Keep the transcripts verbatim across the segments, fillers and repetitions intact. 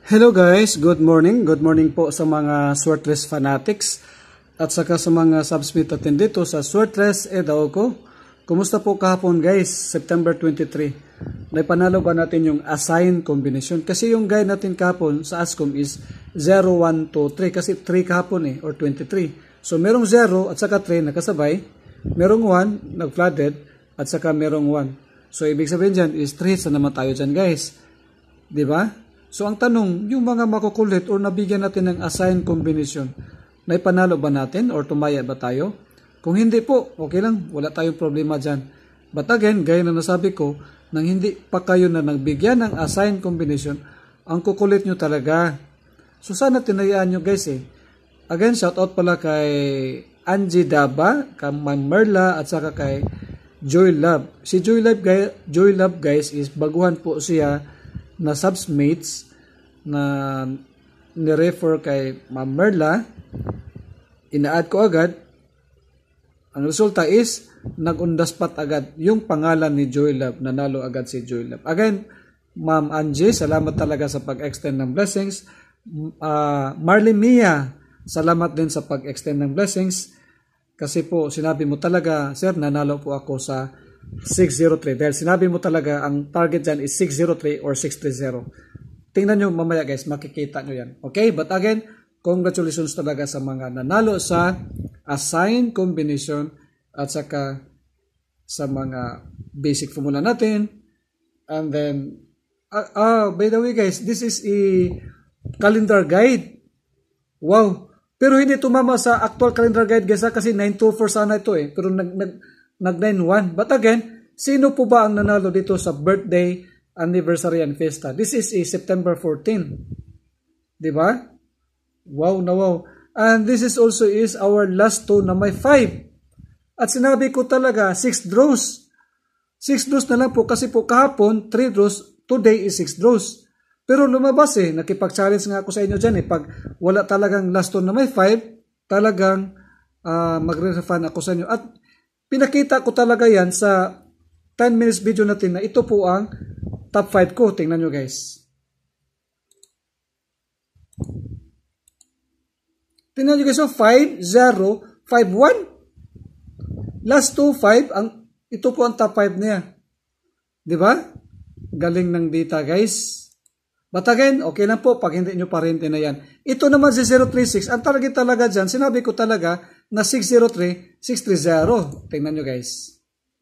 Hello guys, good morning. Good morning po sa mga Swertres fanatics at saka sa mga subsmit natin dito sa Swertres Edaw ko. Kumusta po kahapon guys, September twenty-three? Naipanalo ba natin yung assign combination? Kasi yung guide natin kahapon sa ASCOM is zero, one, two, three. Kasi three kahapon eh, or twenty-three. So merong zero at saka three nakasabay. Merong one, nag-flooded at saka merong one. So ibig sabihin dyan is three hits na naman tayo dyan guys. Diba? So ang tanong, yung mga makukulit or nabigyan natin ng assign combination, naipanalo ba natin or tumaya ba tayo? Kung hindi po, okay lang, wala tayong problema dyan. But again, gaya na nasabi ko, nang hindi pa kayo na nagbigyan ng assign combination, ang kukulit nyo talaga. So sana tinayaan nyo guys eh. Again, shout out pala kay Angie Daba, kay Ma'am Merla, at saka kay Joy Love. Si Joy Love, guys, Joy Love guys is baguhan po siya na subsmates na nirefer kay Ma'am Merla. Ina-add ko agad. Ang resulta is nag-undaspat agad yung pangalan ni Joy Love. Nanalo agad si Joy Love. Again, Ma'am Angie, salamat talaga sa pag-extend ng blessings. Uh, Marley Mia, salamat din sa pag-extend ng blessings. Kasi po, sinabi mo talaga, sir, nanalo po ako sa six zero three. Dahil sinabi mo talaga, ang target dyan is six zero three or six three zero. Tingnan nyo mamaya guys, makikita nyo yan. Okay? But again, congratulations talaga sa mga nanalo sa assign combination at saka sa mga basic formula natin. And then, ah, uh, uh, by the way guys, this is a calendar guide. Wow! Pero hindi tumama sa actual calendar guide guys ha, kasi nine two four sana ito eh. Pero nag, nag, nag nine one. But again, sino po ba ang nanalo dito sa birthday, anniversary, and fiesta? This is a September fourteen. Diba? Wow na wow. And this is also is our last two na may five. At sinabi ko talaga, six draws. six draws na lang po kasi po kahapon, three draws, today is six draws. Pero lumabas eh, nakipag-challenge nga ako sa inyo dyan eh. Pag wala talagang last two na may five, talagang uh, magre-refund ako sa inyo. At pinakita ko talaga yan sa ten minutes video natin na ito po ang top five ko. Tingnan nyo guys. Tingnan nyo guys. So five, zero, five, one. Last two, five. Ang, ito po ang top five niya. Diba? Galing ng data guys. But again, okay lang po pag hindi nyo pa rin tinayan. Ito naman si zero three six. Ang target talaga dyan, sinabi ko talaga na six zero three, six three zero. Tingnan nyo guys.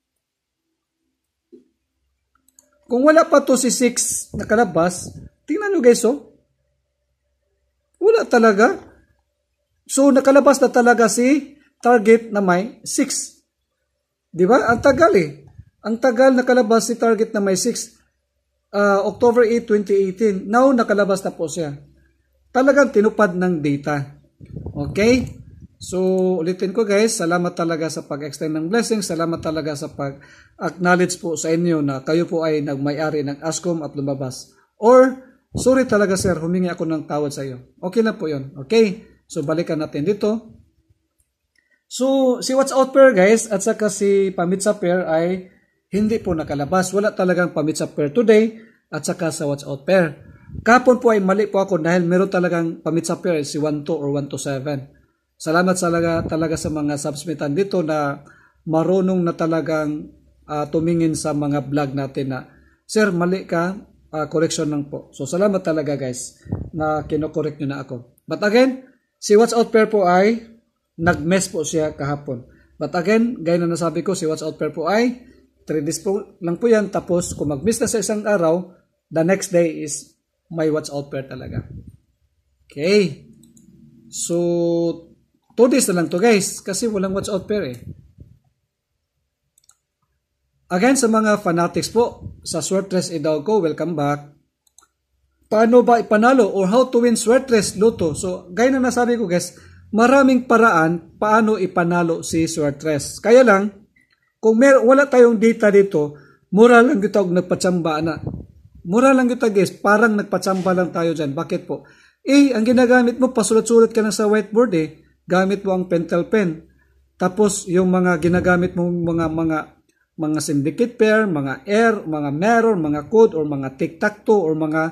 Kung wala pa to si six nakalabas, tingnan nyo guys oh. Wala talaga. So nakalabas na talaga si target na may six. Diba? Ang tagal eh. Ang tagal nakalabas si target na may six. Uh, October eighth, twenty eighteen. Now nakalabas na po siya. Talagang tinupad ng data. Okay? So, ulitin ko guys, salamat talaga sa pag-extend ng blessings, salamat talaga sa pag-acknowledge po sa inyo na kayo po ay nagmay-ari ng ASCOM at lumabas. Or, sorry talaga sir, humingi ako ng tawad sa iyo. Okay na po yun. Okay? So, balikan natin dito. So, si What's Out Pair guys, at saka si Pamitsa Pair ay hindi po nakalabas. Wala talagang Pamitsa Pair today, at saka sa What's Out Pair. Kapon po ay mali po ako dahil meron talagang Pamitsa Pair si one two or one two seven. Salamat talaga, talaga sa mga subsmitan dito na marunong na talagang uh, tumingin sa mga vlog natin na, sir, mali ka, uh, correction lang po. So, salamat talaga guys na kinokorek nyo na ako. But again, si What's Out Pair po ay nag-mess po siya kahapon. But again, gaya na nasabi ko, si What's Out Pair po ay three days po lang po yan. Tapos, kung mag-miss na sa isang araw, the next day is may What's Out Pair talaga. Okay. So, two days na lang to guys kasi walang What's Out Pair eh. Again sa mga fanatics po sa Swertres Edaw ko, welcome back. Paano ba ipanalo or how to win Swertres Lotto? So gaya na nasabi ko guys, maraming paraan paano ipanalo si Swertres. Kaya lang, kung mer wala tayong data dito, mura lang kita og nagpatsamba na. Mura lang kita guys, parang nagpatsamba lang tayo dyan. Bakit po? Eh, ang ginagamit mo, pasulat-sulat ka na sa whiteboard eh. Gamit mo ang pentel pen. Tapos yung mga ginagamit mo mga mga mga syndicate pair, mga air, mga mirror, mga code or mga tic-tac-toe or mga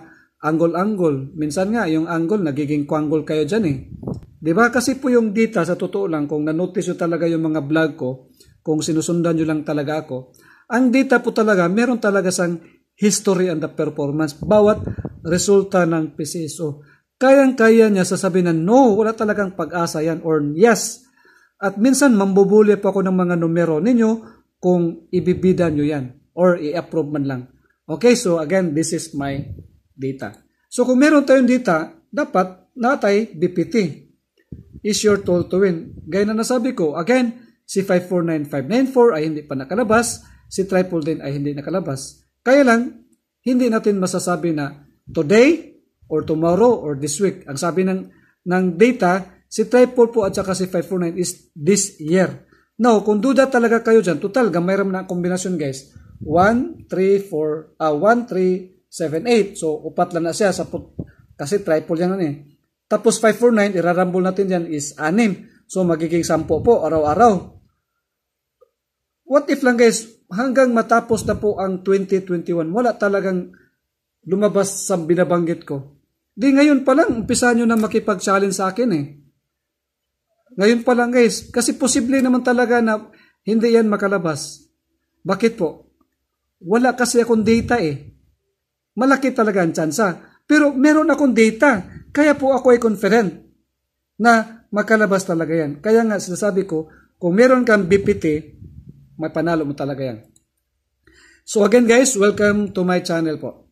angle-angle. Minsan nga, yung angle, nagiging quangle kayo dyan eh. Diba? Kasi po yung data, sa totoo lang, kung nanotice nyo talaga yung mga vlog ko, kung sinusundan nyo lang talaga ako, ang data po talaga, meron talaga sang history and the performance. Bawat resulta ng P C S O. Kayang-kaya niya sasabihin na, no, wala talagang pag-asa yan, or yes. At minsan, mambubuli pa ako ng mga numero ninyo kung ibibida nyo yan, or i-approve man lang. Okay, so again, this is my data. So kung meron tayong data, dapat natay B P T. Is your tool to win. Gaya na nasabi ko, again, si five four nine five nine four ay hindi pa nakalabas, si triple din ay hindi nakalabas. Kaya lang, hindi natin masasabi na today, or tomorrow, or this week. Ang sabi ng, ng data, si triple po at saka si five four nine is this year. Now, kung duda talaga kayo dyan, total, gamay ram na kombinasyon guys. one, three, four, ah, one, three, seven, eight. So, upat lang na siya sa put, kasi triple yan eh. Tapos five four nine, irarambol natin dyan is anim. So, magiging sampo po, araw-araw. What if lang guys, hanggang matapos na po ang twenty twenty-one, wala talagang lumabas sa binabanggit ko. Di ngayon pa lang, umpisa nyo na makipag-challenge sa akin eh. Ngayon pa lang guys, kasi posible naman talaga na hindi yan makalabas. Bakit po? Wala kasi akong data eh. Malaki talaga ang tsansa. Pero meron akong data. Kaya po ako ay confident na makalabas talaga yan. Kaya nga sinasabi ko, kung meron kang B P T, may panalo mo talaga yan. So again guys, welcome to my channel po.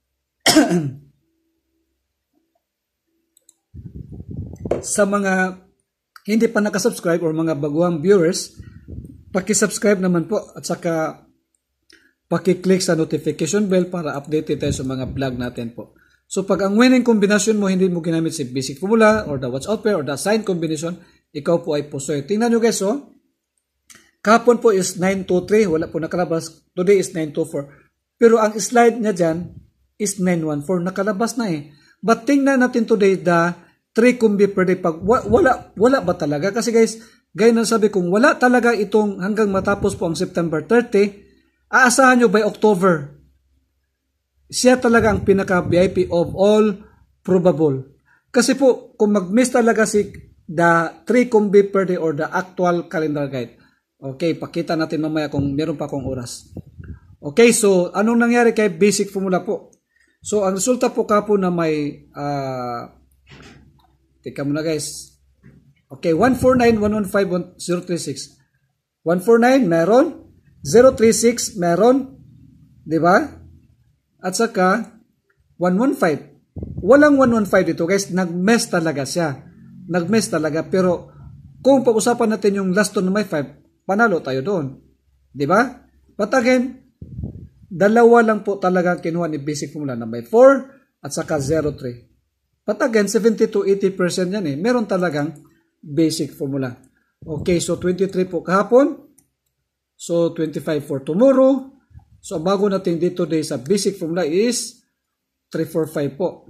Sa mga hindi pa nakasubscribe or mga baguang viewers, paki-subscribe naman po at saka paki-click sa notification bell para updated tayo sa mga vlog natin po. So pag ang winning combination mo hindi mo ginamit si basic formula or the watch out pair or the sign combination, ikaw po ay pusoy. Tingnan nyo guys oh. Kahapon po is nine two three, wala po nakalabas. Today is nine two four. Pero ang slide niya dyan is nine one four, nakalabas na eh. But tingnan natin today the three combi per day. Pag wala, wala ba talaga? Kasi guys, gaya na sabi kong wala talaga itong hanggang matapos po ang September thirty, aasahan nyo by October. Siya talaga ang pinaka-V I P of all probable. Kasi po, kung mag-miss talaga si the three combi per day or the actual calendar guide. Okay, pakita natin mamaya kung meron pa akong oras. Okay, so anong nangyari kay basic formula po? So, ang resulta po kapo na may, uh, teka muna guys. Okay, one four nine one one five zero three six. one four nine meron. zero three six meron. Diba? At saka, one one five. Walang one one five dito guys. Nag-mess talaga siya. Nag-mess talaga. Pero, kung pag-usapan natin yung last one na may five, panalo tayo doon. Diba? But again, dalawa lang po talaga kinuha ni basic formula na may four at saka zero three. But again, seventy to eighty percent yan eh. Meron talagang basic formula. Okay, so twenty-three po kahapon. So twenty-five for tomorrow. So bago natin dito day sa basic formula is three four five po.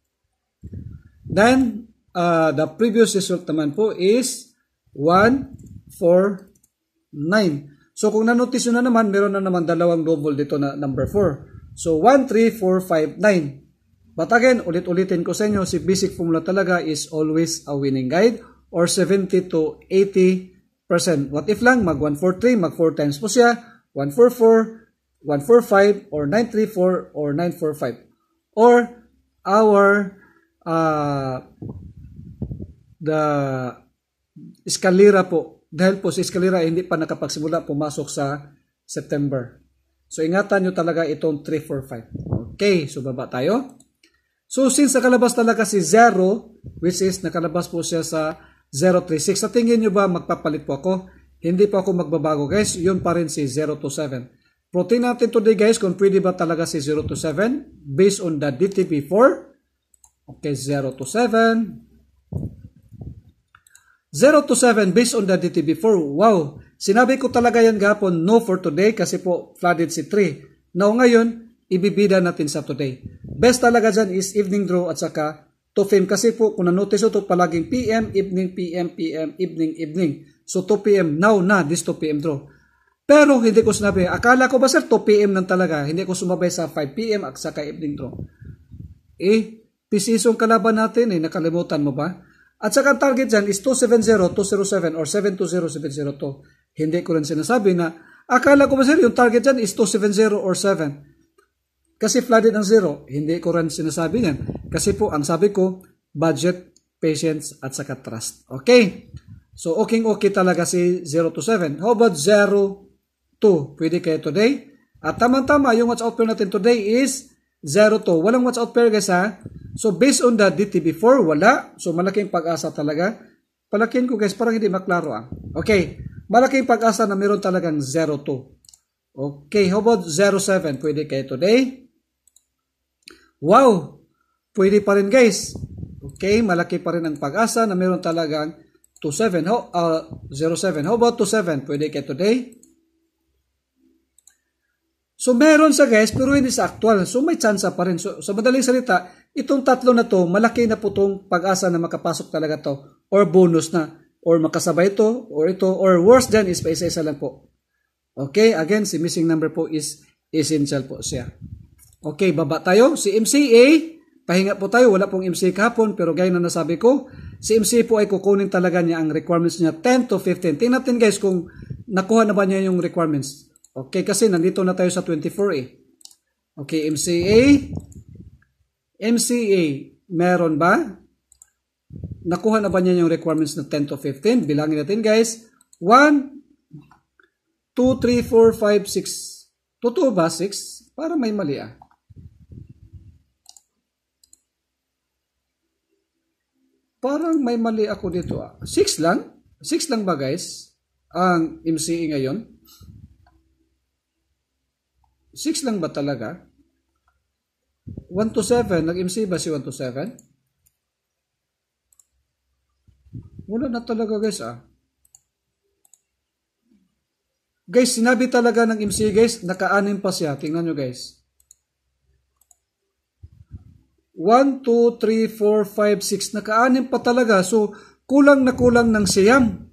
Then, uh, the previous result naman po is one four nine. So kung nanotice nyo na naman, meron na naman dalawang double dito na number four. So one three four five nine. But again, ulit-ulitin ko sa inyo, si basic formula talaga is always a winning guide or seventy to eighty percent. What if lang, mag one four three, mag four times po siya, one four four, one four five, or nine three four, or nine four five. Or our, uh, the escalera po, dahil po si escalera hindi pa nakapagsimula pumasok sa September. So ingatan nyo talaga itong three four five. Okay, so baba tayo. So since nakalabas talaga si zero, which is nakalabas po siya sa zero three six, sa tingin nyo ba magpapalit po ako? Hindi po ako magbabago guys, yun pa rin si zero two seven. Protein natin today guys kung pwede ba talaga si zero two seven based on the D T B four. Okay, zero two seven. zero two seven based on the D T B four. Wow, sinabi ko talaga yan gapon no for today kasi po flooded si three. Now ngayon, ibibida natin sa today. Best talaga dyan is evening draw at saka two P M kasi po kung na-notice ito palaging P M, evening, P M, P M, evening, evening. So two P M now na this two P M draw. Pero hindi ko sinabi, akala ko ba sir two P M nang talaga, hindi ko sumabay sa five P M at saka evening draw. Eh, pisisong kalaban natin eh, nakalimutan mo ba? At saka ang target dyan is two seventy, two oh seven or seven two zero, seven oh two. Hindi ko rin sinasabi na, akala ko ba sir, yung target dyan is two seventy or seven. Kasi flooded ang zero. Hindi ko rin sinasabi yan. Kasi po, ang sabi ko, budget, patience, at saka trust. Okay? So, okay-okay talaga si zero to seven. How about zero to? Pwede kayo today. At tama-tama, yung watch out pair natin today is zero to. Walang watch out pair guys ha. So, based on the D T B four, wala. So, malaking pag-asa talaga. Palakin ko guys, parang hindi maklaro ah. Okay. Malaking pag-asa na meron talagang zero to. Okay. How about zero seven? Pwede kayo today. Wow! Pwede pa rin guys. Okay. Malaki pa rin ang pag-asa na meron talagang two seven. How, uh, zero seven. How about two seven? Pwede kayo today. So, meron sa guys, pero hindi sa actual. So, may chance pa rin. So, sa madaling salita, itong tatlo na to, malaki na po itong pag-asa na makapasok talaga to. Or bonus na. Or makasabay ito, or ito, or worse than is pa isa-isa lang po. Okay, again, si missing number po is essential po siya. Okay, baba tayo. Si M C A, pahinga po tayo. Wala pong M C A kahapon, pero gaya na nasabi ko, si M C A po ay kukunin talaga niya ang requirements niya ten to fifteen. Tingnan natin guys kung nakuha na ba niya yung requirements. Okay, kasi nandito na tayo sa twenty-four eh. Okay, M C A. M C A, meron ba? Nakuha na ba niya yung requirements na ten to fifteen? Bilangin natin guys. one, two, three, four, five, six. Totoo ba? six? Para may mali ah. Parang may mali ako dito ah. six lang? six lang ba guys? Ang M C A ngayon? six lang ba talaga? one to seven. Nag-M C ba si one to seven? Wala na talaga guys ah. Guys, sinabi talaga ng M C guys, naka-anim pa siya. Tingnan nyo guys. one, two, three, four, five, six. Naka-anim pa talaga. So, kulang na kulang ng siyam.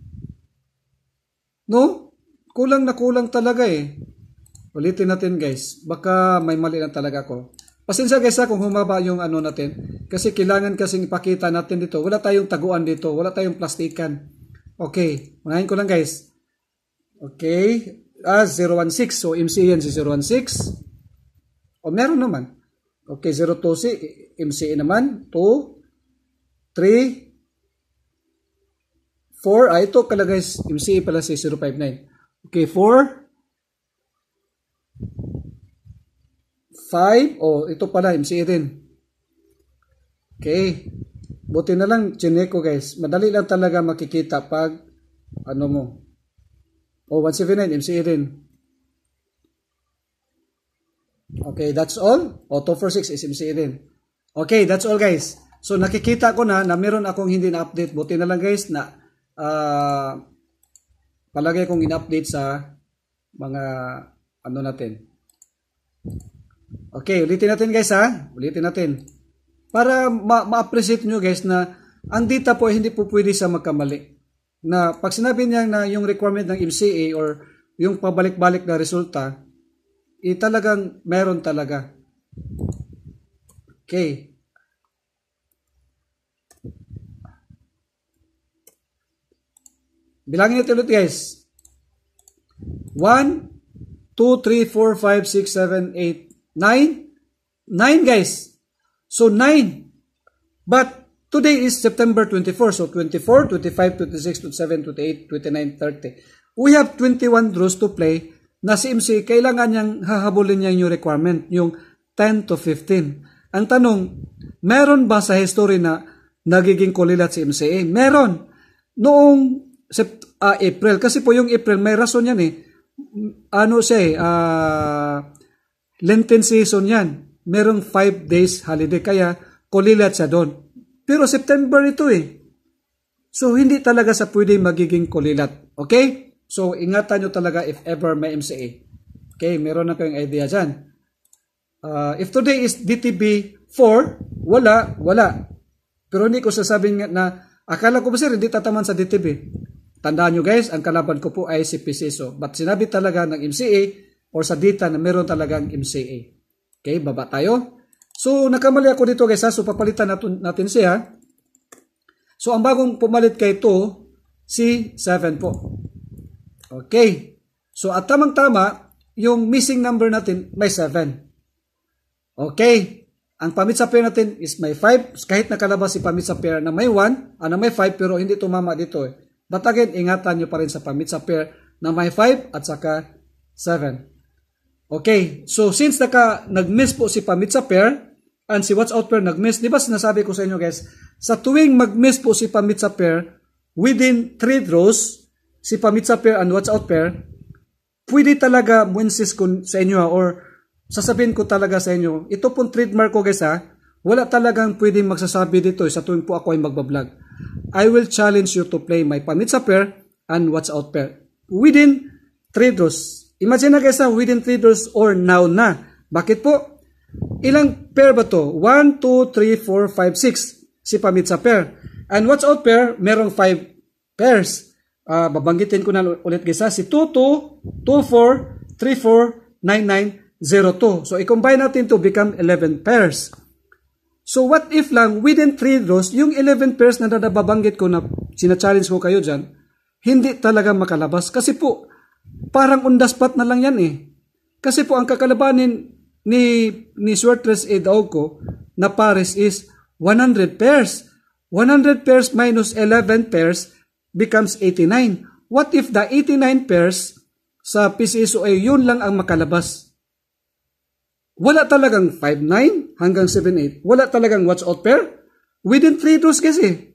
No? Kulang na kulang talaga eh. Ulitin natin guys. Baka may mali na talaga ako. Pasensya guys ha kung humaba yung ano natin. Kasi kailangan kasing ipakita natin dito. Wala tayong taguan dito. Wala tayong plastikan. Okay. Unahin ko lang guys. Okay. Ah, zero one six. So, M C yan si zero one six. O, meron naman. Okay, zero two si M C A naman. two, three, four. Ah, ito pala guys. M C A pala si zero five nine. Okay, four. five. Oh, ito pala, M C A din. Okay. Buti na lang, chinek ko guys. Madali lang talaga makikita pag, ano mo. Oh, one seven nine, M C A din. Okay, that's all. Oh, two four six is M C A din. Okay, that's all guys. So, nakikita ko na na meron akong hindi na-update. Buti na lang guys na uh, palagay kong in-update sa mga ano natin. Okay, ulitin natin guys ha. Ulitin natin. Para ma-appreciate nyo guys na ang data po hindi po pwede sa magkamali. Na pag sinabi niya na yung requirement ng M C A or yung pabalik-balik na resulta, eh talagang meron talaga. Okay. Bilangin natin ulit guys. one, two, three, four, five, six, seven, eight, nine. nine guys. So nine. But today is September twenty-fourth. So twenty-four, twenty-five, twenty-six, twenty-seven, twenty-eight, twenty-nine, thirty. We have twenty-one draws to play na si M C kailangan niyang hahabulin niya yung requirement, yung ten to fifteen. Ang tanong, meron ba sa history na nagiging kulilat si M C A? Meron. Noong uh, April, kasi po yung April, may rason yan eh. Ano siya eh, uh, Lenten season yan. Merong five days holiday, kaya kulilat siya doon. Pero September ito eh. So, hindi talaga sa pwede magiging kulilat. Okay? So, ingatan nyo talaga if ever may M C A. Okay? Meron na kayong idea dyan. Uh, if today is D T B four, wala, wala. Pero hindi ko sasabing na, akala ko ba sir, hindi tataman sa D T B. Tandaan nyo guys, ang kalaban ko po ay si Pisiso. But sinabi talaga ng M C A or sa data na meron talagang M C A. Okay? Baba tayo. So, nakamali ako dito guys ha. So, papalitan natin, natin siya. So, ang bagong pumalit kay two, si seven po. Okay. So, at tamang-tama, yung missing number natin may seven. Okay. Ang pamit sa pair natin is may five. Kahit nakalabas si pamit sa pair na may one, ah, na may five, pero hindi tumama dito eh. But again, ingatan nyo pa rin sa pamit sa pair na may five at saka seven. Okay. So, since naka, nag-miss po si pamit sa pair, and si watch out pair nag-miss. Di ba sinasabi ko sa inyo guys, sa tuwing mag-miss po si pamit sa pair, within three draws, si pamit sa pair and watch out pair, pwede talaga mo-insist ko sa inyo ha, or sasabihin ko talaga sa inyo, ito pong trademark ko guys ha, wala talagang pwede magsasabi dito sa tuwing po ako ay magbablog. I will challenge you to play my pamit sa pair and watch out pair within three draws. Imagine na guys ha, within three draws or now na. Bakit po? Ilang pair ba to? one, two, three, four, five, six. Si pamit sa pair. And watch out pair, merong five pairs. Uh, babanggitin ko na ulit guys ha. Si two, two, two, four, three, four, nine, nine, zero, two. So, i-combine natin to become eleven pairs. So, what if lang within three draws, yung eleven pairs na nababanggit ko na sina-challenge ko kayo dyan, hindi talaga makalabas. Kasi po, parang on the spot na lang yan eh. Kasi po, ang kakalabanin ni ni Swertres Edaogo na pares is one hundred pairs. one hundred pairs minus eleven pairs becomes eighty-nine. What if the eighty-nine pairs sa P C S O ay yun lang ang makalabas? Wala talagang five nine hanggang seven eight. Wala talagang watch out pair within three draws kasi.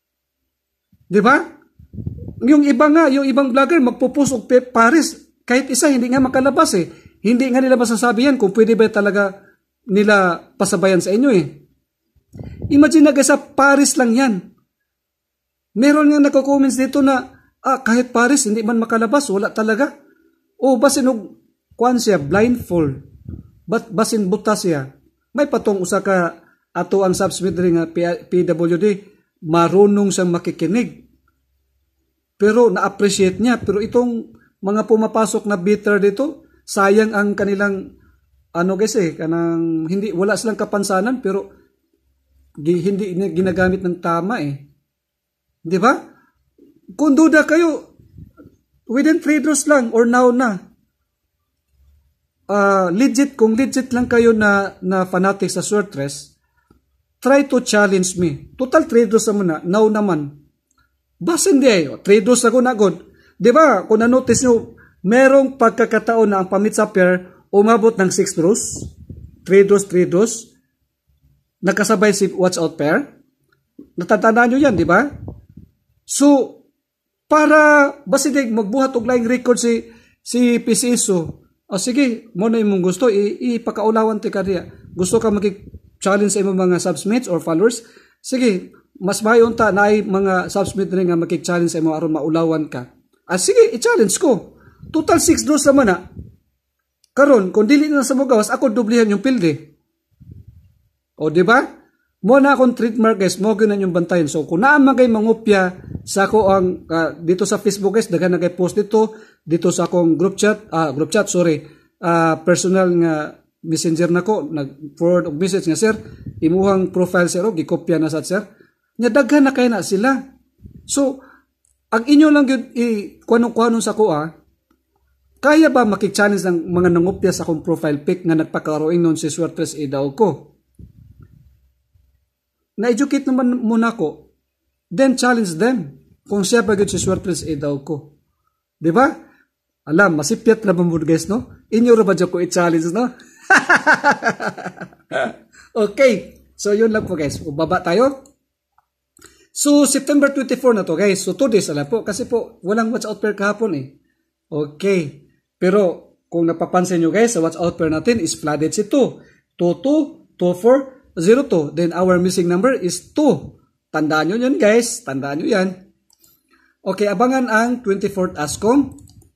Di ba? Yung iba nga, yung ibang vlogger magpo-post og pares kahit isa hindi nga makalabas eh. Hindi nga nila masasabi yan kung pwede ba talaga nila pasabayan sa inyo eh. Imagine na guys, Paris lang yan. Meron nga nagko-comments dito na, ah, kahit Paris, hindi man makalabas, wala talaga. O basin og kuan siya, blindfold. But basin buta siya. May patong usa ka ato ang subsmit rin nga P W D, marunong siyang makikinig. Pero na-appreciate niya. Pero itong mga pumapasok na bitter dito, sayang ang kanilang ano guys eh, kanang hindi wala silang kapansanan pero hindi ginagamit ng tama eh. 'Di ba? Kung duda kayo within three draws lang or now na. Uh, legit kung legit lang kayo na na fanatic sa Swertres, try to challenge me. Total three draws naman na, now naman. Basta hindi eh, three draws ako na god. 'Di ba? Kung na-notice nyo, merong pagkakataon na ang pamit sa pair umabot ng six draws, three draws, three draws, nakasabay si watch out pair. Natatandaan nyo yan, di ba? So, para basidig magbuhat og laing record si si P C S O, oh, sige, mo na imong gusto, ipakaulawan ti kaniya. Gusto ka mag-challenge sa imong mga subsmates or followers? Sige, mas mayon ta na ay mga subsmate rin nga mag-challenge sa imong aron maulawan ka. Ah, sige, i-challenge ko. Total six draws naman na. Karon, kung dili na sa mo gawas, ako dublihan yung pilde. O, di ba? Mo na akong trademark guys, mo gina yung bantayan. So, kung naamang kayo mangupya sa ako ang, uh, dito sa Facebook guys, dagan na kayo post dito, dito sa akong group chat, ah, group chat, sorry, uh, personal nga messenger na ko, nag-forward og message nga, sir, imuhang profile sir, o, gikopya na sa sir. Nga, dagan na kayo na sila. So, ang inyo lang yun, i-kuanong-kuanong sa ko ah, kaya ba makik-challenge ng mga nangupya sa akong profile pic nga nagpakaroing nun si Swertres Edaogo? Na-educate naman muna ko, then challenge them kung siya ba yun si Swertres Edaogo. Di ba? Alam, masipyat na bambud guys, no? Inyo ra ba dyan ko i-challenge, no? Okay, so yun lang po guys. Baba tayo. So, September twenty-four na to guys. So, two days ala po. Kasi po, walang watch out pair kahapon eh. Okay. Pero, kung napapansin nyo guys, sa watch out pair natin is flooded si two. two two, two four, zero two. Then, our missing number is two. Tandaan nyo yun guys. Tandaan nyo yan. Okay, abangan ang twenty-fourth ASCOM.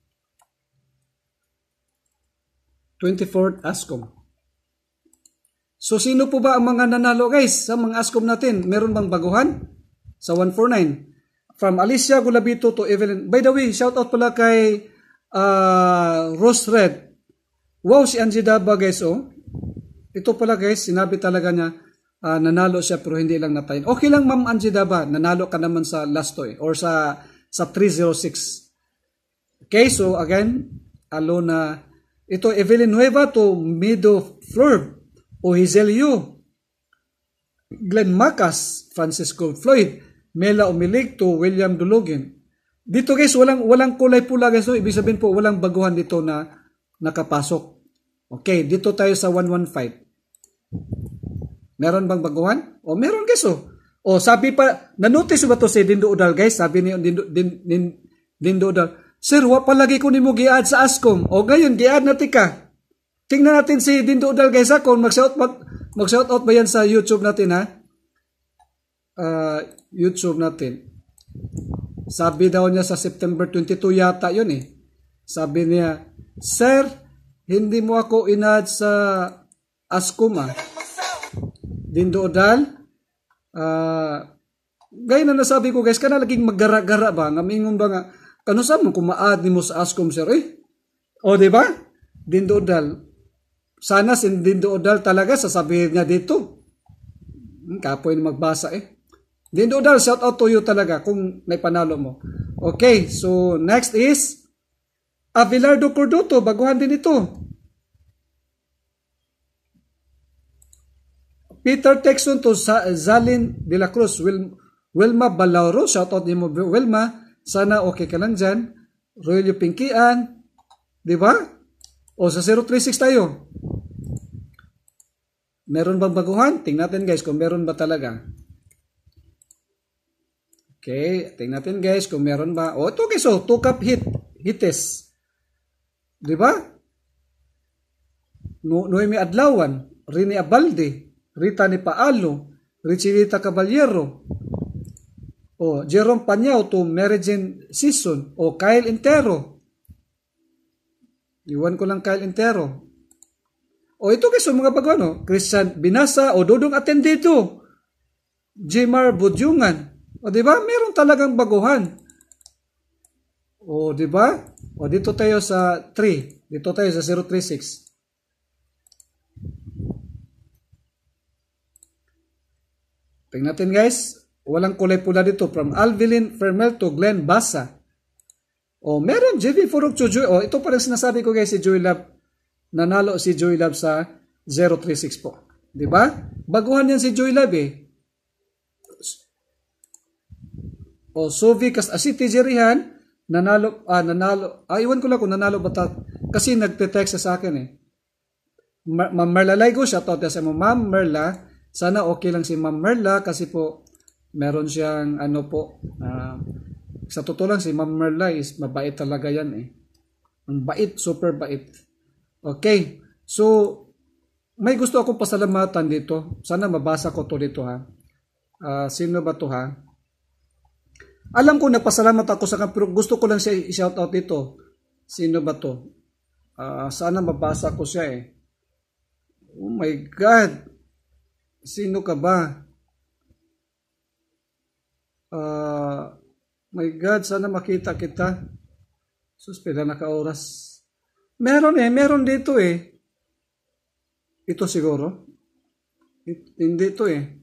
twenty-fourth ASCOM. So, sino po ba ang mga nanalo guys sa mga ASCOM natin? Meron bang baguhan? Sa one forty-nine. From Alicia Gulabito to Evelyn. By the way, shout out pala kay uh, Rose Red. Wow, si Angie Daba guys, oh. ito pala guys, sinabi talaga niya, uh, nanalo siya pero hindi lang natayin. Okay lang Ma'am Angie Daba, nanalo ka naman sa last to eh, or sa, sa three oh six. Okay, so again, Alona, ito Evelyn Nueva to Mido Flor, o Hazel Yu, Glenn Macas, Francisco Floyd, Mela Umilig to William Dulugin. Dito guys, walang walang kulay pula guys, so ibig sabihin po walang baguhan dito na nakapasok. Okay, dito tayo sa one one five. Meron bang baguhan? O meron guys oh. O sabi pa, na-notice ba to si Dindo Udal guys? Sabi ni Dindo, Dindo, Dindo Udal, sir, wa palagi ko nimo giad sa Ascom. O gayon, giad na tika. Tingnan natin si Dindo Udal guys ha, kung mag-shout mag, mag-shout out ba yan sa YouTube natin ha? Uh, YouTube natin. Sabi daw niya sa September twenty-two yata yun eh. Sabi niya, sir, hindi mo ako inad sa Ascom ah. Dindo Udal, uh, gaya na nasabi ko guys, kana laging maggara-gara ba? Ngamingon ba nga, kano sa mo kumaad ni mo sa Ascom sir eh? O diba? Dindo Udal, sana si Dindo Udal talaga sasabihin niya dito. Kapoy na magbasa eh. Dindo Udal, shout out to you talaga kung may panalo mo. Okay, so next is Abelardo Cordoto, baguhan din ito. Peter Texon to Zalin de la Cruz, Wil Wilma Balauro, shout out din mo Wilma, sana okay ka lang dyan. Royalio Pinkian, di ba? O sa zero three six tayo. Meron bang baguhan? Tingnan natin guys kung meron ba talaga. Okay, tingnan natin guys kung meron ba. O ito guys, oh, two cup hit, hites. Di ba? No, Noemi Adlawan, Rini Abalde, Rita Ni Paalo, Richilita Caballero, o Jerome Panyao to Merijen Season, o Kyle Intero. Iwan ko lang Kyle Intero. O ito guys, mga bago ano, Christian Binasa, o Dodong Atendido, Jimar Budyungan. O diba? Meron talagang baguhan. O diba? O dito tayo sa three. Dito tayo sa zero three six. Tingnan natin guys. Walang kulay pula dito. From Alvilin Fermel to Glenn Basa. O meron J V Furok to Joy. O ito pa rin sinasabi ko guys si Joy Love. Nanalo si Joy Love sa zero three six po. Diba? Baguhan yan si Joy Love eh. O Sovi kas Asiti Jerihan, nanalo, ah, nanalo, ah, iwan ko lang kung nanalo ba ta, kasi nagte-text sa akin eh. Ma'am Merla Laigo, shoutout sa mo Ma'am Merla, sana okay lang si Ma'am Merla kasi po, meron siyang ano po, uh, sa totoo lang si Ma'am Merla is mabait talaga yan eh. Ang bait, super bait. Okay, so, may gusto akong pasalamatan dito, sana mabasa ko to dito ha. Uh, sino ba to ha? Alam ko nagpasalamat ako sa kanya pero gusto ko lang siya i-shout out dito. Sino ba to? Uh, sana mabasa ko siya eh. Oh my God. Sino ka ba? Uh, my God, sana makita kita. Sus, pila naka-oras. Meron eh, meron dito eh. Ito siguro. It, hindi ito eh.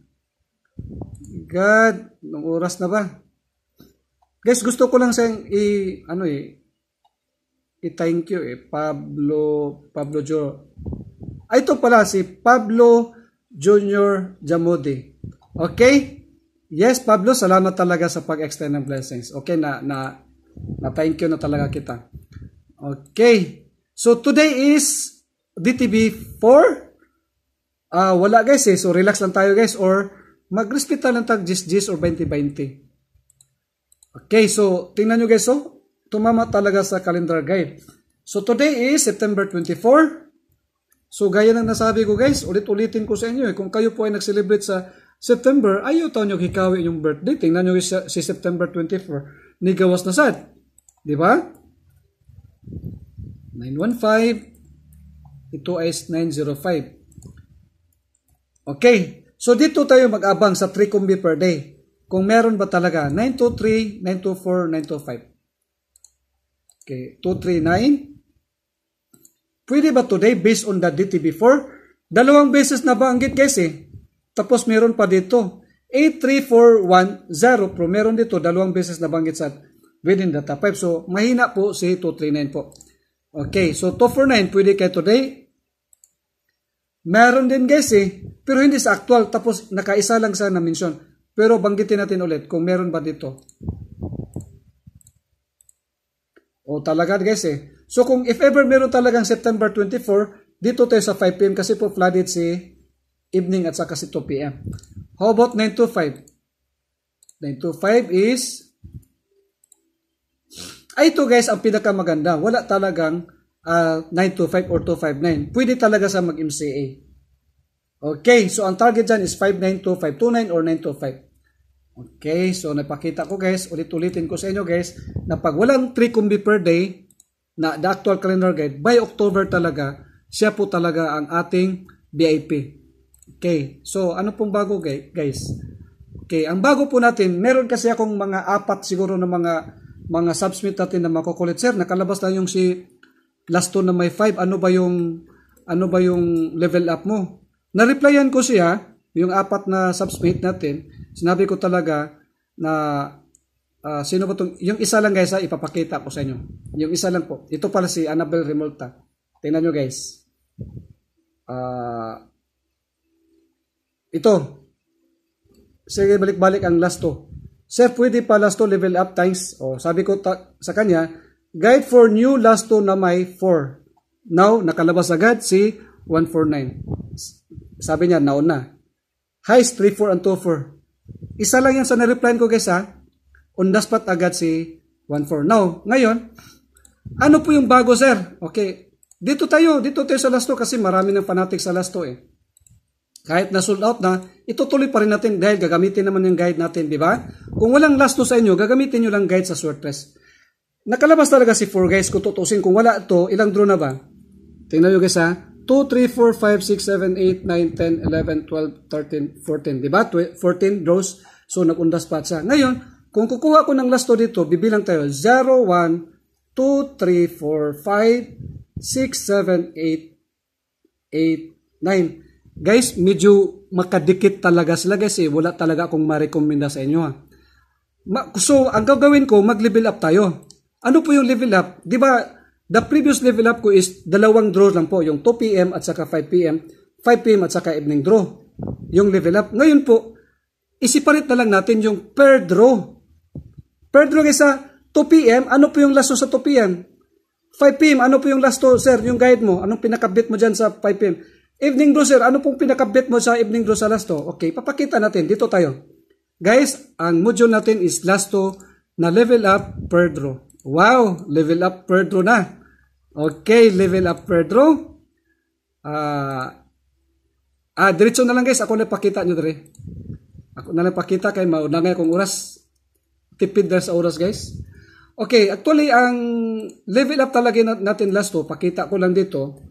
God, nung oras na ba? Guys, gusto ko lang sa i ano eh i-thank you eh Pablo Pablo Jo. Ay, ito pala si Pablo Junior Jamodi. Okay? Yes, Pablo, salamat talaga sa pag-extend ng blessings. Okay, na na na thank you na talaga kita. Okay. So today is D T B four. Ah, uh, wala guys eh. So relax lang tayo guys or mag-respeta lang tag gis gis or twenty twenty. Okay, so tingnan nyo guys, so tumama talaga sa calendar guide. So today is September twenty-four. So gaya ng nasabi ko guys, ulit-ulitin ko sa inyo eh, kung kayo po ay nag-celebrate sa September, ayaw taon nyo hikawi yung birthday. Tingnan nyo si September twenty-four, ni gawas na sad. Di ba? nine one five, ito ay nine zero five. Okay, so dito tayo mag-abang sa three combi per day. Kung meron ba talaga, nine two three, nine two four, nine two five. Okay, two three nine. Pwede ba today based on the D T B four? Dalawang beses na banggit guys eh. Tapos meron pa dito. eight three four one zero pero meron dito dalawang beses na banggit sa within data five. So mahina po si two three nine po. Okay, so two four nine pwede kayo today. Meron din guys eh, pero hindi sa actual. Tapos nakaisa lang sa na-mention. Pero banggitin natin ulit kung meron ba dito. O talaga guys eh. So kung if ever meron talagang September twenty-four, dito tayo sa five p m kasi po flooded si evening at saka si two p m How about nine two five? nine two five is ay ito guys ang pinakamaganda. Wala talagang uh, nine two five or two five nine. Pwede talaga sa mag-M C A. Okay, so ang target dyan is five nine two five two nine or nine two five. Okay, so napakita ko guys, ulit-ulitin ko sa inyo guys, na pag walang three kumbi per day na the actual calendar guide, by October talaga, siya po talaga ang ating V I P. Okay, so ano pong bago guys? Okay, ang bago po natin, meron kasi akong mga apat siguro na mga mga subsmit natin na makukulit. Sir, nakalabas na yung si last two na may five. Ano ba yung ano ba yung level up mo? Na-replyan ko siya, yung apat na subsmit natin. Sinabi ko talaga na uh, sino ba tong yung isa lang guys ha, ipapakita ko sa inyo. Yung isa lang po. Ito pala si Annabel Remolta. Tingnan nyo guys. Uh, ito. Sige, balik-balik ang last two. Sir, pwede pa last two level up times. O, sabi ko ta sa kanya, guide for new last two na may four. Now, nakalabas agad si one four nine. Sabi niya, naon na. Highs, three four and two four. Isa lang yan sa na-reply ko guys ha. On the spot agad si one four. Now, ngayon, ano po yung bago sir? Okay, dito tayo, dito tayo sa last two kasi marami ng fanatics sa last two eh. Kahit na sold out na, itutuloy pa rin natin dahil gagamitin naman yung guide natin, di ba? Kung walang last two sa inyo, gagamitin nyo lang guide sa SwordPress. Nakalabas talaga si four guys, kung tutusin. Kung wala ito, ilang draw na ba? Tingnan nyo guys ha. two, three, four, five, six, seven, eight, nine, ten, eleven, twelve, thirteen, fourteen. Diba? fourteen draws. So, nag-undas pa siya. Ngayon, kung kukuha ko ng last two dito, bibilang tayo. zero, one, two, three, four, five, six, seven, eight, eight, nine. Guys, medyo makadikit talaga sila guys eh. Wala talaga akong ma-recommenda sa inyo ha. So, ang gagawin ko, mag-level up tayo. Ano po yung level up? Diba, the previous level up ko is dalawang draws lang po. Yung two p m at saka five p m five p m at saka evening draw. Yung level up. Ngayon po, isiparit na lang natin yung per draw. Per draw guys sa two p m ano po yung last sa two p m five p m ano po yung last sir? Yung guide mo. Anong pinakabit mo dyan sa five p m Evening draw sir. Ano pong pinakabit mo sa evening draw sa last Okay, papakita natin. Dito tayo. Guys, ang module natin is last na level up per draw. Wow, level up per draw na. Okay, level up per draw. Ah, uh, ah, diretso na lang guys. Ako na pakita nyo dere. Ako na lang pakita kay mauna nga kung oras. Tipid na sa oras guys. Okay, actually ang level up talaga natin last two. Pakita ko lang dito.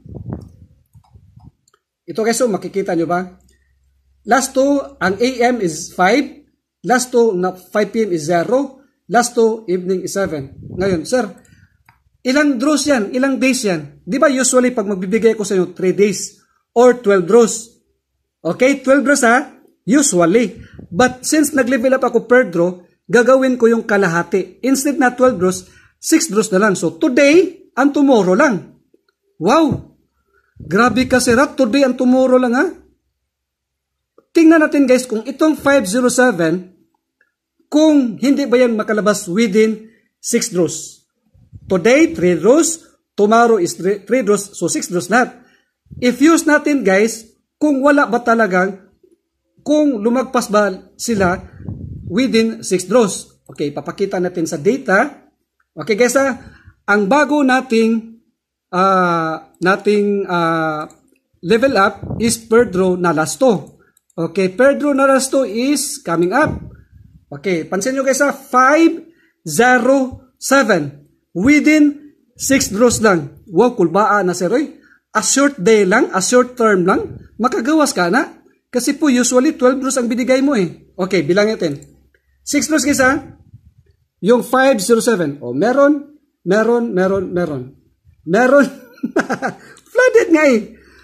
Ito guys, so makikita nyo ba? Last two, ang A M is five. Last two na five p m is zero. Last two, evening is seven. Ngayon, sir, ilang draws yan? Ilang days yan? Di ba usually pag magbibigay ko sa inyo, three days or twelve draws. Okay, twelve draws ha? Usually. But since nag-level up ako per draw, gagawin ko yung kalahati. Instead na twelve draws, six draws na lang. So today and tomorrow lang. Wow! Grabe ka sir, today and tomorrow lang ha? Tingnan natin guys kung itong five zero seven, kung hindi ba yan makalabas within six draws. Today, three draws. Tomorrow is three draws. So, six draws lahat. If use natin guys, kung wala ba talagang, kung lumagpas ba sila within six draws. Okay, papakita natin sa data. Okay guys ha, ang bago nating, uh, nating uh, level up is per draw na last two. Okay, per draw na last two is coming up. Okay, pansin nyo guys ha, five zero seven. Within six draws lang. Wow, kulbaan na sir. A short day lang, a short term lang, makagawas ka na. Kasi po usually twelve draws ang binigay mo eh. Okay, bilangin natin. six draws guys ha. Yung five zero seven. O, meron, meron, meron, meron. Meron. Flooded nga eh.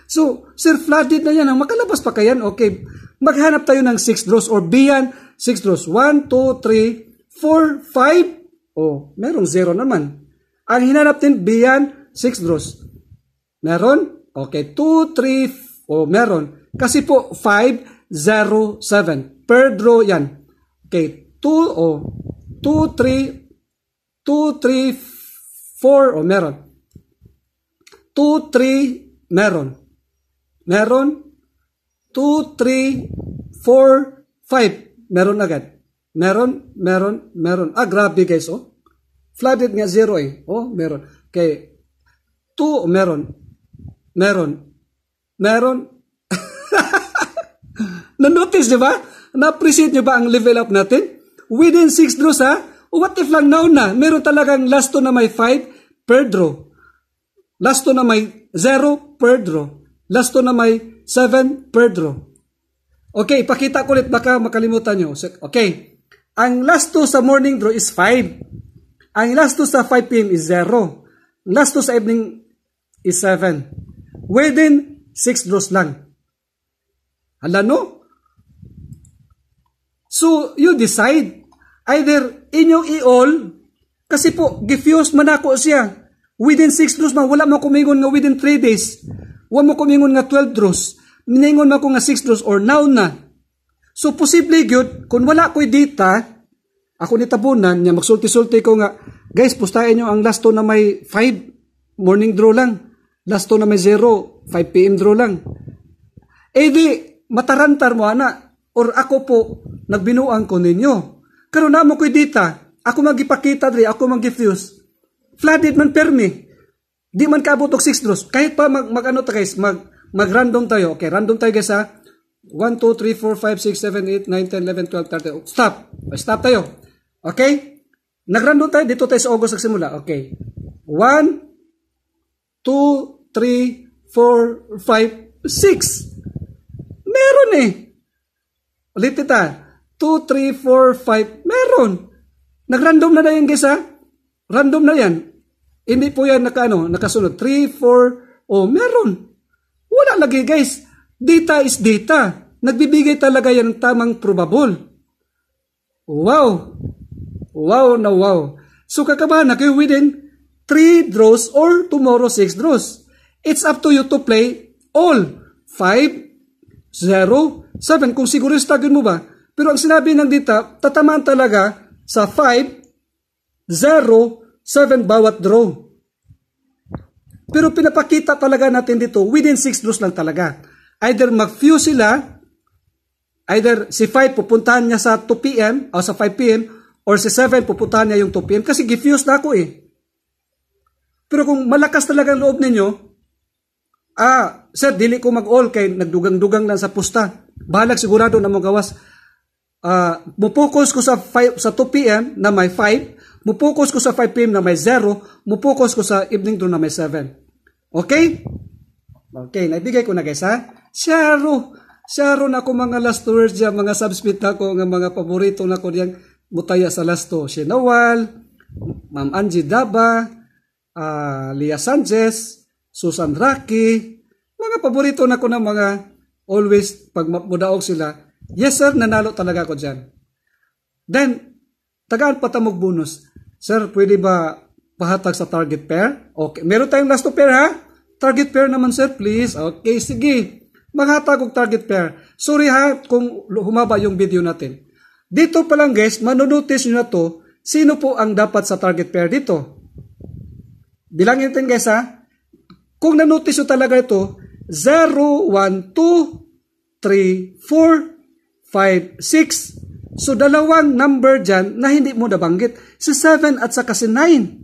So, sir, flooded na yan. Makalabas pa kayan? Okay. Maghanap tayo ng six draws or beyond six draws. one, two, three, four, five. Oh, merong zero naman. Ang hinanap din beyond six draws. Meron? Okay. two, three, oh, meron. Kasi po, five, zero, seven. Per draw yan. Okay. two, oh, two, three, two, three, four, oh, meron. two, three, meron. Meron. two, three, four, five. Meron agad. Meron, meron, meron. Ah, grabe guys, oh. Flooded nga zero eh. Oh, meron. Okay. two, oh, meron. Meron. Meron. Na-notice nyo ba? Na-appreciate nyo ba ang level up natin? Within six draws ha? What if lang now na? Meron talagang last two na may five per draw. Last two na may zero per draw. Last two na may seven per draw. Okay, ipakita ko ulit baka makalimutan nyo. Okay, ang last two sa morning draw is five. Ang last two sa five p m is zero. Ang last two sa evening is seven. Within six draws lang. Hala no? So, you decide. Either inyong i-all, kasi po, gifuse man ako siya. Within six draws man, wala mo kumingon nga within three days. Wala mo kumingon nga twelve draws. Miningon mo ko nga six draws or now na. So, posible good, kung wala ko'y data, ako ni tabunan, niya magsulti-sulti ko nga, guys, pustahin nyo ang last two na may five, morning draw lang. Last two na may zero, five p m draw lang. Eh di, matarantar mo, ana, or ako po, nagbinuang ko ninyo. Karon na mo ko'y data, ako magipakita diri, ako mag-diffuse. Flooded man permi. Di man kaabot og six draws. Kahit pa mag, mag ano ta guys, mag mag-random tayo. Okay, random tayo guys ha. one, two, three, four, five, six, seven, eight, nine, ten, eleven, twelve, thirteen. Stop. Stop tayo. Okay? Nag-random tayo dito tayo sa August nagsimula. Okay. one, two, three, four, five, six. Meron eh. Ulit ita. two, three, four, five. Meron. Nag-random na na yan guys ha. Random na yan. Hindi po yan naka, ano, nakasunod. three, four, oh, meron. Wala lagi guys. Data is data. Nagbibigay talaga yan ng tamang probable. Wow. Wow na wow. So kakabahan na kayo within three draws or tomorrow six draws. It's up to you to play all. five, zero, seven. Kung sigurista mo ba. Pero ang sinabi ng data, tatamaan talaga sa five, zero, seven bawat draw. Pero pinapakita talaga natin dito, within six draws lang talaga. Either mag-fuse sila, either si five pupuntahan niya sa two p m o sa five p m, or si seven pupuntahan niya yung two p m kasi gifuse na ako eh. Pero kung malakas talaga ang loob ninyo, ah, sir, dili ko mag-all kay nagdugang-dugang lang sa pusta. Bahalag sigurado na mo gawas. Uh, mupokus ko sa, five, sa two p m na may five, mupokus ko sa five p m na may zero, mupokus ko sa evening draw na may seven. Okay? Okay, naibigay ko na guys ha. Sharo, sharo na ako mga last words dyan, mga subsmit na ako, nga mga paborito na ko dyan, mutaya sa last two. Si Nawal, Ma'am Angie Daba, uh, Lia Sanchez, Susan Rocky, mga paborito na ko na mga always pag mudaog sila. Yes sir, nanalo talaga ako dyan. Then, tagaan patamog bonus. Sir, pwede ba pahatag sa target pair? Okay, meron tayong last two pair ha? Target pair naman sir, please. Okay, sige. Maghatag og target pair. Sorry ha kung humaba yung video natin. Dito pa lang guys, manonotice nyo na to, sino po ang dapat sa target pair dito. Bilangin natin guys ha. Kung nanotice nyo talaga ito, zero, one, two, three, four, five, six. So, dalawang number dyan na hindi mo nabanggit. Si seven at saka si nine.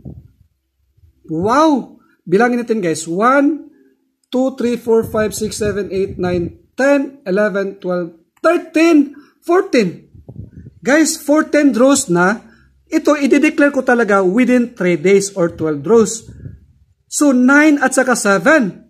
Wow! Bilangin natin guys. one, two, three, four, five, six, seven, eight, nine, ten, eleven, twelve, thirteen, fourteen. Guys, fourteen draws na. Ito, i-declare ko talaga within three days or twelve draws. So, nine at saka seven.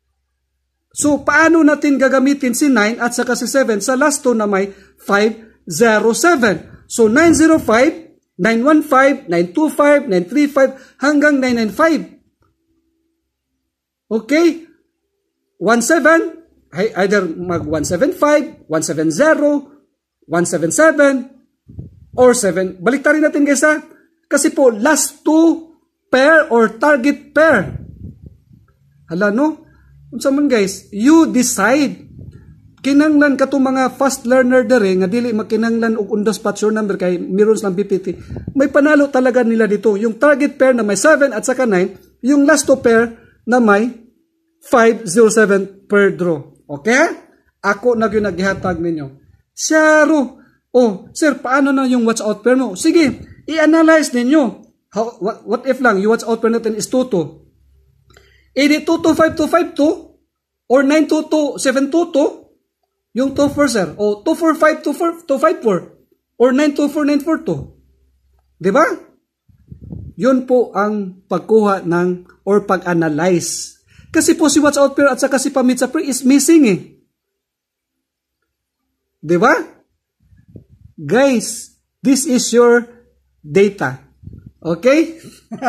So, paano natin gagamitin si nine at saka si seven sa last two na may five zero seven? So, nine zero five, nine one five, nine two five, nine three five hanggang nine nine five. Okay? one seven, either mag one seventy-five, one seventy, one seventy-seven, or seven. Baliktarin natin guys ha. Kasi po, last two pair or target pair. Hala no? Unsa man guys, you decide. Kinanglan ka to mga fast learner dere nga dili makinanglan og undas patch number kay mirrors lang P P T. May panalo talaga nila dito. Yung target pair na may seven at saka nine, yung last two pair na may five zero seven per draw. Okay? Ako na gyud naghihatag ninyo. Syaro. Oh, sir, paano na yung watch out pair mo? Sige, i-analyze ninyo. How, what, what if lang, yung watch out pair natin is two two. Edi two two five two five two or nine two two seven two two. Yung two four sir, o two four five two five four or nine two four nine four two. Diba? Yun po ang pagkuha ng or pag-analyze. Kasi po si watch out pair at saka si pamid sa pair is missing eh. Diba? Guys, this is your data. Okay?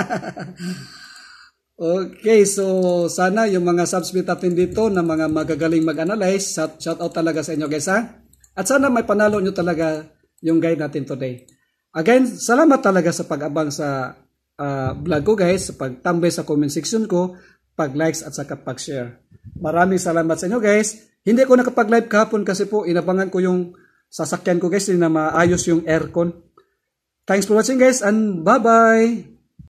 Okay, so sana yung mga subsmit natin dito na mga magagaling mag-analyze, shout, shout out talaga sa inyo guys ha. At sana may panalo nyo talaga yung guide natin today. Again, salamat talaga sa pag-abang sa uh, vlog ko guys, sa pagtambay sa comment section ko, pag-likes at saka pag-share. Maraming salamat sa inyo guys. Hindi ko nakapag-live kahapon kasi po inabangan ko yung sasakyan ko guys na maayos yung aircon. Thanks for watching guys and bye-bye!